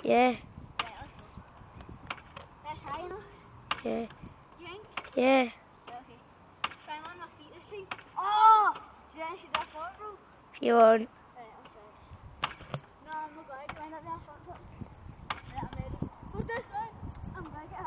Yeah. Right, let's go. That's high enough? Yeah. You think? Yeah. Yeah, okay. Try and land my feet this time. Oh! Do you think I should do a forward roll? You won't. Right, I'll try this. No, I'm not going to land it there, front foot. Right, I'm ready. For this one, I'm going to get